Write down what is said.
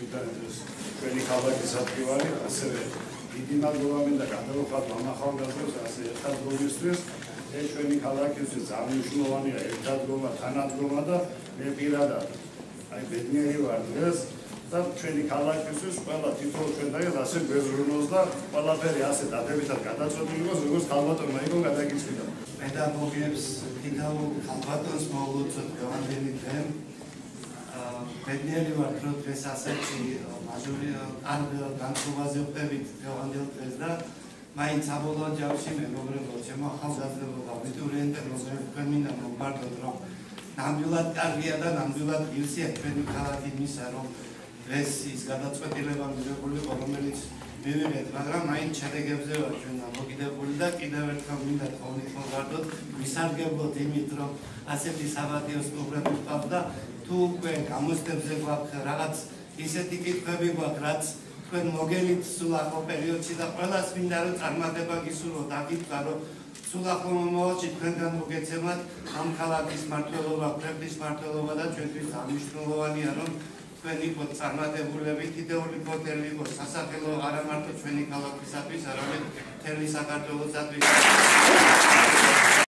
თვითონ ჩვენი ქალაქის ადგილარი, ასევე დიდი მადლობა მინდა გადავუხოთ მამა ახალგაზრდებს, ასე ერთად გულისთვის. ეს ჩვენი ქალაქისთვის ძალიან მნიშვნელოვანია ერთადგომა, თანადგომა და მე პირადად ბედნიერი ვარ დღეს და ჩვენი ქალაქისთვის ყველა თითოეულ ჩვენთან ასე გვეზრუნოს და ყველაფერი ასე დადებითად გადაწყვეტილი იყოს, როგორც ქალბატონმა იყო გადაგიწყვიტა. პედაგოგებს თითოეულ ქალბატონს მოვუწევთ დღევანდელი დღე. ბედნიერი ვარ, რომ დღეს ასეთი განწყობაზე ვხდებით დღევანდელ დღეს და მაინც საბოლოო ჯამში მეგობრებო, ჩემო ახალგაზრდებო და აბიტურიენტებო, თქვენ მინდა მოვმართოთ, რომ ნამდვილად კარგია და ნამდვილად ღირსია ჩვენი ქალაქი იმისა, რომ დღეს ის გადაწყვეტილება მიღებული იყო, რომელიც მივიღეთ, მაგრამ მაინც შედეგებზე ვარ ჩვენ დამოკიდებული და კიდევ ერთხელ მინდა თხოვნით მოვარდოთ, ვისარგებლოთ იმით, რომ ასეთი საპატიო სტუმრები ვყავთ და თუ უკვე გამოცდებზე გვაქვს რაღაც ისეთი კითხვები გვაქვს, რაც თქვენ მოგელით სულ ახლო პერიოდში და ყველას მინდა რომ წარმატება გისურვოთ, აკითხვა რომ სულ ახლო მომავალში თქვენგან მოგეცემათ ამ ქალაქის მმართველობა, ქვეყნის მმართველობა და ჩვენთვის მნიშვნელოვანია რომ თქვენ იყოთ წარმატებულები, თითოეული ფოთელი იყოს სასახელო არა მარტო ჩვენი ქალაქისათვის, არამედ მთელი საქართველოსათვის.